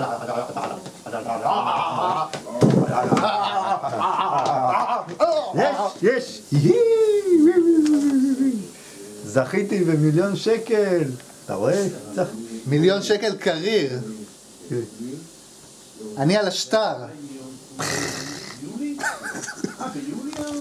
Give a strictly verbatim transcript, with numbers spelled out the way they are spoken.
יש, יש! זכיתי במיליון שקל! אתה רואה? מיליון שקל קריר. אני על השטר.